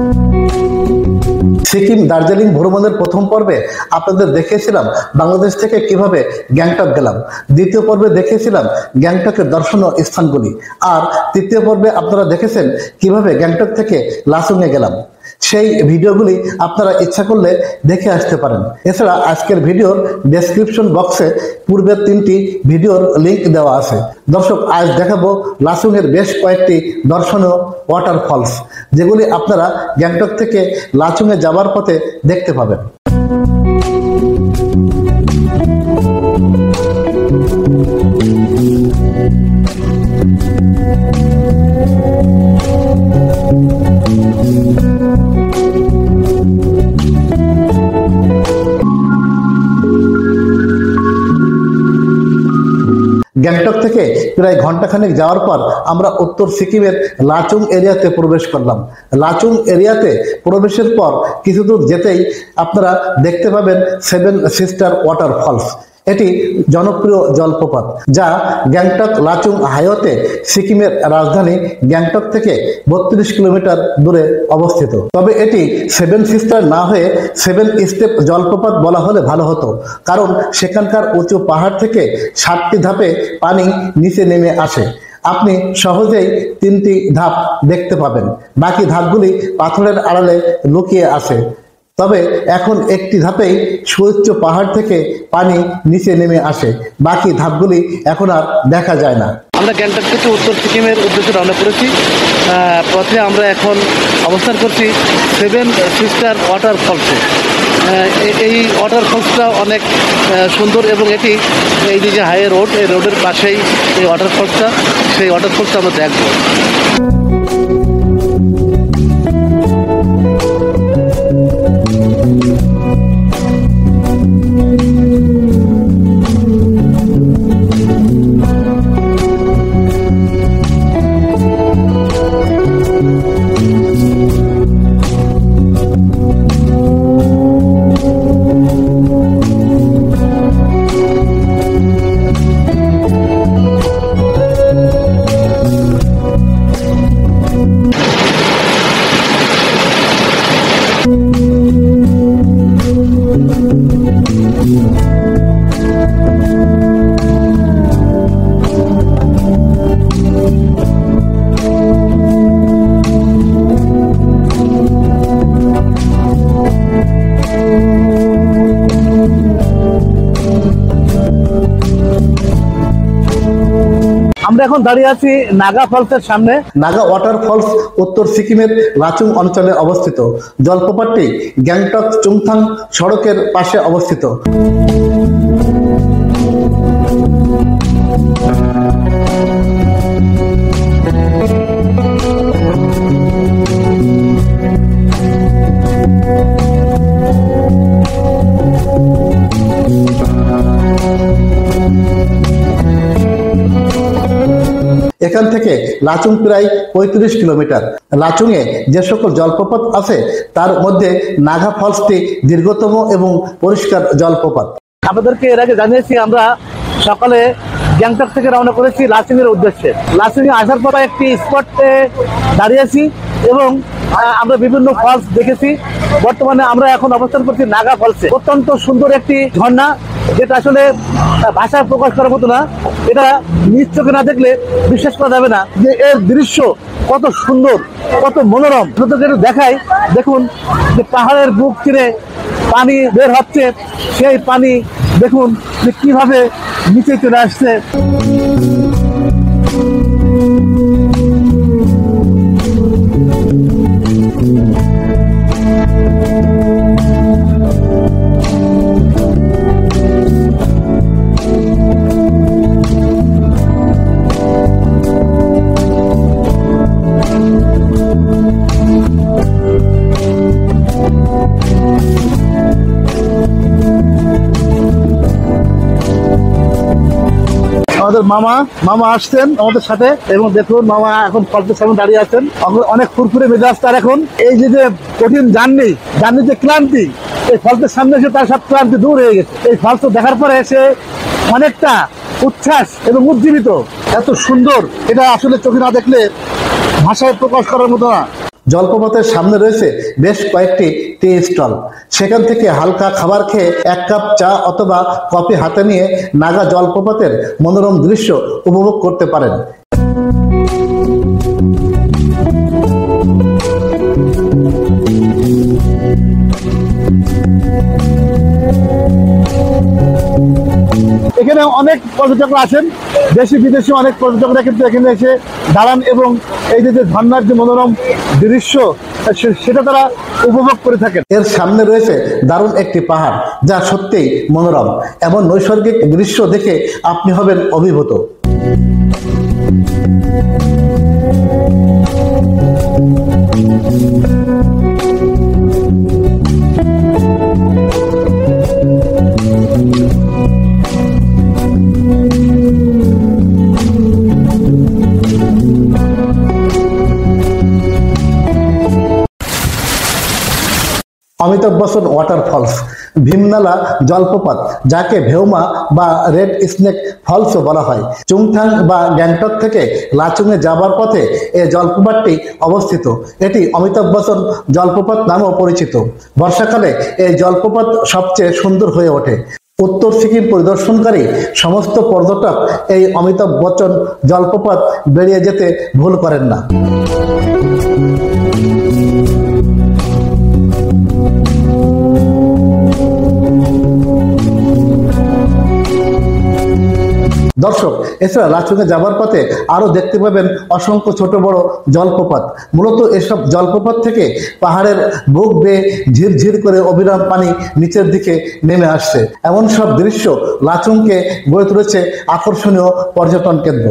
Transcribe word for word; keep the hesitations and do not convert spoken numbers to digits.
সিকিম দার্জিলিং ভ্রমণের প্রথম পর্বে আপনাদের দেখিয়েছিলাম বাংলাদেশ থেকে কিভাবে গ্যাংটক গেলাম। দ্বিতীয় পর্বে দেখিয়েছিলাম গ্যাংটকের দর্শনীয় স্থানগুলি। আর তৃতীয় পর্বে আপনারা দেখেছেন কিভাবে গ্যাংটক থেকে লাচুংয়ে গেলাম। সেই ভিডিওগুলি আপনারা ইচ্ছা করলে দেখে আসতে পারেন। এছাড়া আজকের ভিডিওর ডেসক্রিপশন বক্সে পূর্বের তিনটি ভিডিওর লিঙ্ক দেওয়া আছে। দর্শক, আজ দেখাবো লাচুংয়ের বেশ কয়েকটি দর্শনীয় ওয়াটারফলস, যেগুলি আপনারা গ্যাংটক থেকে লাচুংয়ে যাবার পথে দেখতে পাবেন। গ্যাংটক থেকে প্রায় ঘন্টাখানেক যাওয়ার পর আমরা উত্তর সিকিমের লাচুং এরিয়াতে প্রবেশ করলাম। লাচুং এরিয়াতে প্রবেশের পর কিছু দূর যেতেই আপনারা দেখতে পাবেন সেভেন সিস্টার ওয়াটারফলস। এটি জনপ্রিয় জলপ্রপাত, যা গ্যাংটক লাচুং হাইওয়েতে সিকিমের রাজধানী গ্যাংটক থেকে বত্রিশ কিলোমিটার দূরে অবস্থিত। তবে এটি সেভেন সিস্টার না হয়ে সেভেন স্টেপ জলপ্রপাত বলা হলে ভালো হতো, কারণ সেখানকার উঁচু পাহাড় থেকে সাতটি ধাপে পানি নিচে নেমে আসে। আপনি সহজেই তিনটি ধাপ দেখতে পাবেন, বাকি ধাপগুলি পাথরের আড়ালে লুকিয়ে আছে। তবে এখন একটি ধাপেই সুউচ্চ পাহাড় থেকে পানি নিচে নেমে আসে, বাকি ধাপগুলি এখন আর দেখা যায় না। আমরা গ্যাংটক থেকে উত্তর সিকিমের উদ্দেশ্যে রওনা করেছি। পথে আমরা এখন অবস্থান করছি সেভেন সিস্টার ওয়াটারফলসে। এই ওয়াটারফলসটা অনেক সুন্দর এবং এটি এই যে হাইওয়ে রোড, এই রোডের পাশেই এই ওয়াটারফলসটা, সেই ওয়াটারফলসটা আমরা দেখব। আমরা এখন দাঁড়িয়ে আছি নাগা ফলসের সামনে। নাগা ওয়াটারফলস উত্তর সিকিমের লাচুং অঞ্চলে অবস্থিত। জলপ্রপাতটি গ্যাংটক চুংথাং সড়কের পাশে অবস্থিত। এখান থেকে লাচুং প্রায় পঁয়ত্রিশ কিলোমিটার। লাচুংয়ে যে সকল জলপ্রপাত আছে তার মধ্যে নাগা ফলসটি দীর্ঘতম এবং পরিষ্কার জলপ্রপাত। আপনাদেরকে এর আগে জানিয়েছি আমরা সকালে গ্যাংটক থেকে রওনা করেছি লাচুং এর উদ্দেশ্যে। লাচুং এ আসার পর একটি স্পটে দাঁড়িয়েছি এবং আমরা বিভিন্ন ফলস দেখেছি। বর্তমানে আমরা এখন অবস্থান করছি নাগা ফলসে। অত্যন্ত সুন্দর একটি ঝর্ণা, যেটা আসলে ভাষায় প্রকাশ করার মতো না। এটা নিজ চোখে না দেখলে বিশ্বাস করা যাবে না যে এর দৃশ্য কত সুন্দর, কত মনোরম। আপনাদেরকে একটু দেখাই, দেখুন যে পাহাড়ের বুক চিরে পানি বের হচ্ছে, সেই পানি দেখুন যে কিভাবে নিচে চলে আসছে। আমাদের মামা মামা আসছেন আমাদের সাথে এবং দেখুন মামা এখন ফলসের সামনে দাঁড়িয়ে আছেন। অনেক ফুরফুরে মেজাজ তার এখন। এই যে যে কঠিন জার্নি জার্নি যে ক্লান্তি, এই ফলসের সামনে এসে তার সব ক্লান্তি দূর হয়ে গেছে। এই ফলস দেখার পরে এসে অনেকটা উচ্ছ্বাস এবং উজ্জীবিত। এত সুন্দর, এটা আসলে চোখে না দেখলে ভাষায় প্রকাশ করার মতো না। জলপ্রপাতের সামনে রয়েছে বেশ কয়েকটি টি স্টল। সেখান থেকে হালকা খাবার খেয়ে এক কাপ চা অথবা কফি হাতে নিয়ে নাগা জলপ্রপাতের মনোরম দৃশ্য উপভোগ করতে পারেন। এখানে অনেক পর্যটকরা আসেন, দেশি বিদেশি অনেক পর্যটকরা কিন্তু এখানে এসে দাঁড়ান এবং এই যে ঝর্ণার যে মনোরম দৃশ্য সেটা তারা উপভোগ করে থাকেন। এর সামনে রয়েছে দারুণ একটি পাহাড়, যা সত্যিই মনোরম। এমন নৈসর্গিক দৃশ্য দেখে আপনি হবেন অভিভূত। অমিতাভ বচ্চন ওয়াটারফলস, ভীমনালা জলপ্রপাত, যাকে ভেউমা বা রেড স্নেক ফলসও বলা হয়। চুংথাং বা গ্যাংটক থেকে লাচুংয়ে যাবার পথে এই জলপ্রপাতটি অবস্থিত। এটি অমিতাভ বচ্চন জলপ্রপাত নামেও পরিচিত। বর্ষাকালে এই জলপ্রপাত সবচেয়ে সুন্দর হয়ে ওঠে। উত্তর সিকিম পরিদর্শনকারী সমস্ত পর্যটক এই অমিতাভ বচ্চন জলপ্রপাত বেরিয়ে যেতে ভুল করেন না। দর্শক, এছাড়া লাচুংয়ে যাবার পথে আরো দেখতে পাবেন অসংখ্য ছোট বড় জলপ্রপাত। মূলত এসব জলপ্রপাত থেকে পাহাড়ের বুক বেয়ে ঝিরঝির করে অবিরাম পানি নিচের দিকে নেমে আসছে। এমন সব দৃশ্য লাচুংকে গড়ে তুলেছে আকর্ষণীয় পর্যটন কেন্দ্র।